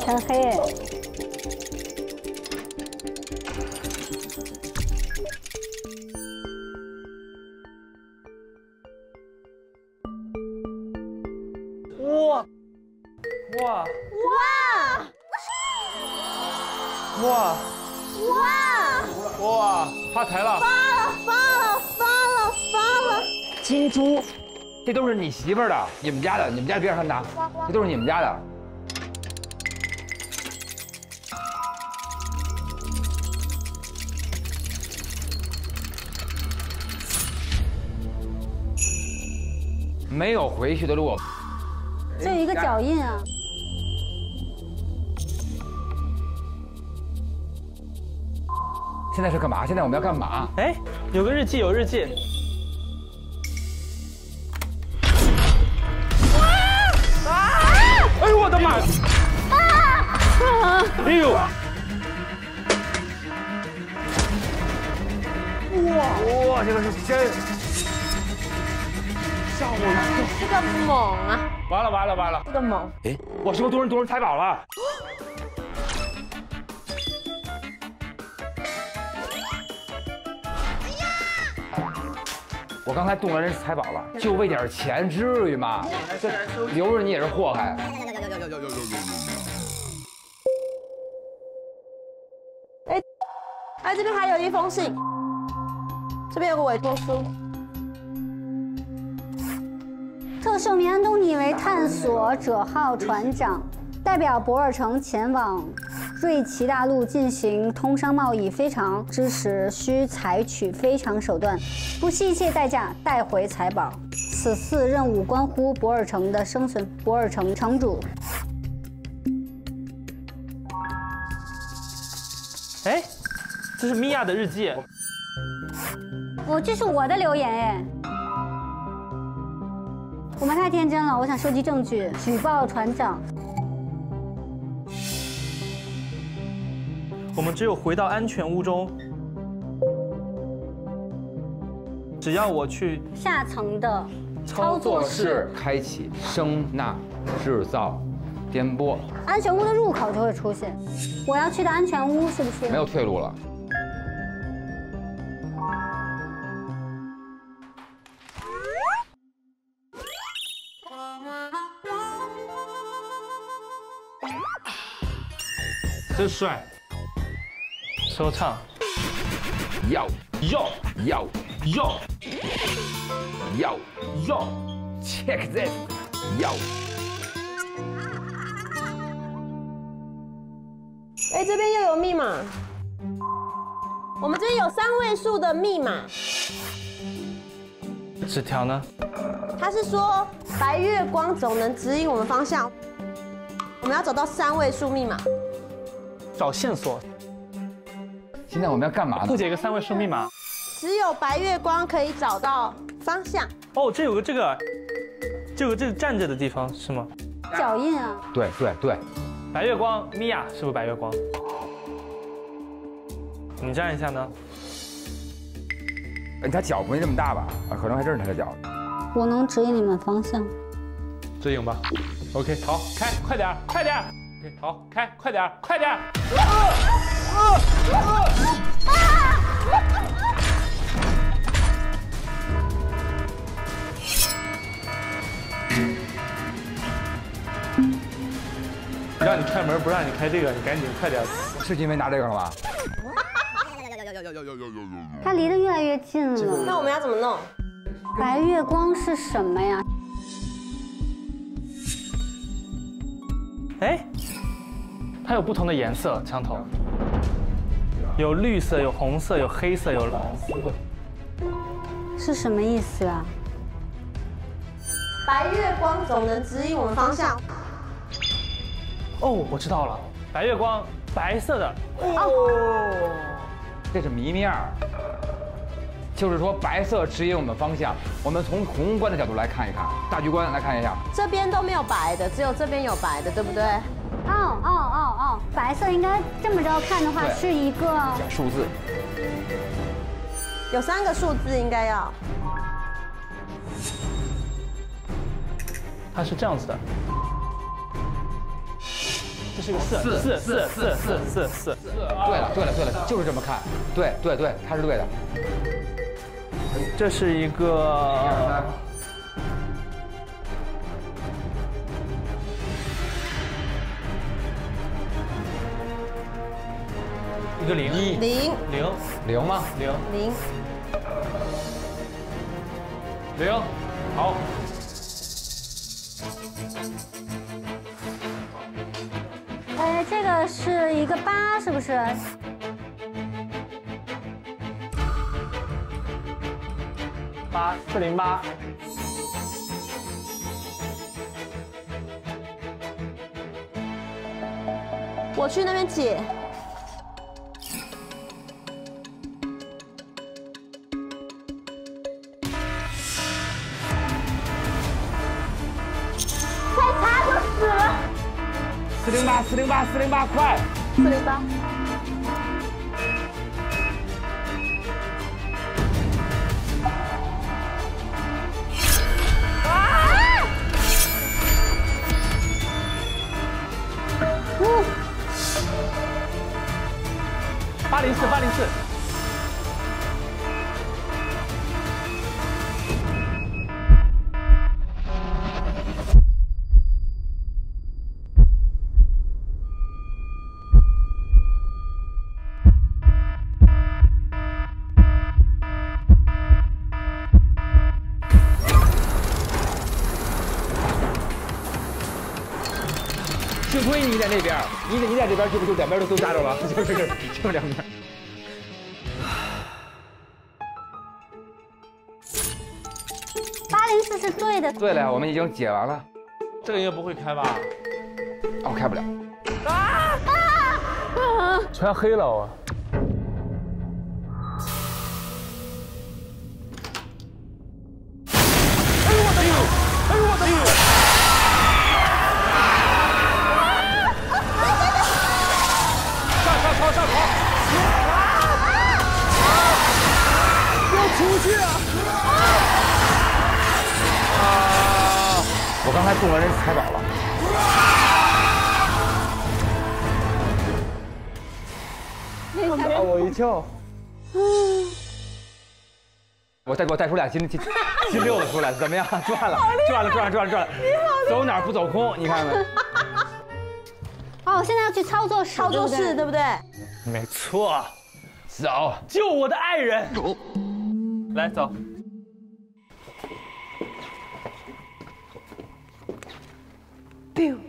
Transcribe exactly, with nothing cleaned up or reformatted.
很黑哎。 哇哇哇哇哇哇！发财了！ 发了发了发了发了！ 金猪，这都是你媳妇儿的，你们家的，你们家别让他拿，这都是你们家的。没有回去的路， 这有一个脚印啊。 现在是干嘛？现在我们要干嘛？ 哎，有个日记，有日记。啊！哎呦我的妈！啊！哎呦！哇哇，这个是真，吓我一跳！ 这个猛啊！ 完了完了完了！ 这个猛！ 哎，我是不是夺人夺人财宝了？我刚才动了人财宝了，就为点钱，至于吗？这留着你也是祸害。 哎，哎，这边还有一封信，这边有个委托书。 特赦免安东尼为探索者号船长，代表博尔城前往瑞奇大陆进行通商贸易，非常支持，需采取非常手段，不惜一切代价带回财宝。此次任务关乎博尔城的生存。博尔城城主。 哎，这是米娅的日记。 我这是我的留言哎。我们太天真了，我想收集证据，举报船长。 我们只有回到安全屋中，只要我去下层的操作室开启声呐制造颠簸， 安全屋的入口就会出现。我要去的安全屋是不是？ 没有退路了。 真帅，说唱， 要哟要哟要哟 check this 要。 哎，这边又有密码，我们这边有三位数的密码。 纸条呢？ 他是说白月光总能指引我们方向，我们要找到三位数密码。 找线索。 现在我们要干嘛呢？ 破解一个三位数密码。 只有白月光可以找到方向。 哦，这有个这个，这有个这个站着的地方是吗？ 脚印啊。 对对对。 白月光，米娅是不是白月光？你站一下呢？ 哎，他脚没这么大吧？啊，可能还真是他的脚。 我能指引你们方向。 指引吧。OK， 好，开，快点，快点。OK， 好，开，快点，快点。让你开门，不让你开这个，你赶紧快点。 是因为拿这个了吗？ 它离得越来越近了。 那我们要怎么弄？ 白月光是什么呀？ 哎，它有不同的颜色，枪头有绿色，有红色，有黑色，有蓝色。 是什么意思啊？ 白月光总能指引我们方向。 哦，我知道了，白月光，白色的。哦， 这是谜面儿，就是说白色指引我们方向。我们从宏观的角度来看一看，大局观来看一下。 这边都没有白的，只有这边有白的，对不对？ 哦哦哦哦，白色应该这么着看的话是一个数字， 有三个数字应该要。 它是这样子的。 这是个四四四四四四四。 对了对了对了，就是这么看。对对对，他是对的。 这是一个。一个零。 一零零零吗？ 零零。 零，好。 哎，这个是一个八，是不是？ 八四零八。 我去那边解。再查就死了。 四零八四零八四零八，快！ 四零八。 八零四八零四。 幸亏你在那边，你你在这边就不就两边都都扎着了，就是就两边。 八零四是对的。 对了，我们已经解完了。 这个应该不会开吧？ 哦，开不了。 啊！全黑了我。哎呦我的妈！哎呦我的妈！上上跑！要出去啊！ 啊！我刚才中了人财宝了。 吓我一跳。 我再给我带出俩金金金六的出来，怎么样？赚了，赚了，赚了，赚了，赚了！走哪儿不走空？你看看。 哦，现在要去操作室， 操作室对不对？ 没错。 走， 救我的爱人。来走。 biu